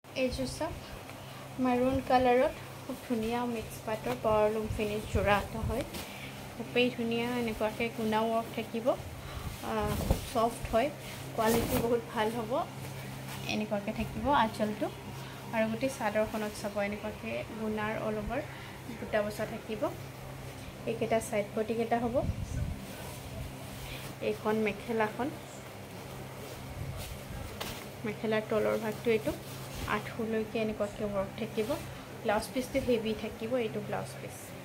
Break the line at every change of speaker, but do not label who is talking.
এইযোৰ চাওক মাৰুন কালাৰত খুব ধুনীয়া মিক্স পাটৰ পাৱাৰলুম ফিনিছ যোৰা এটা হয় খুবেই ধুনীয়া এনেকুৱাকৈ গুণা ৱৰ্ক থাকিব খুব ছফ্ট হয় কোৱালিটি বহুত ভাল হ'ব এনেকুৱাকৈ থাকিব আঁচলটো আৰু গোটেই চাদৰখনত চাব এনেকুৱাকৈ গুণাৰ অল অভাৰ বুটা বচা থাকিব এইকেইটা ছাইড পটিকেইটা হ'ব এইখন মেখেলাৰ তলৰ ভাগটো এইটো আঁঠুলৈকে এনেকুৱাকৈ ৱৰ্ক থাকিব ব্লাউজ পিচটো হেভি থাকিব এইটো ব্লাউজ পিচ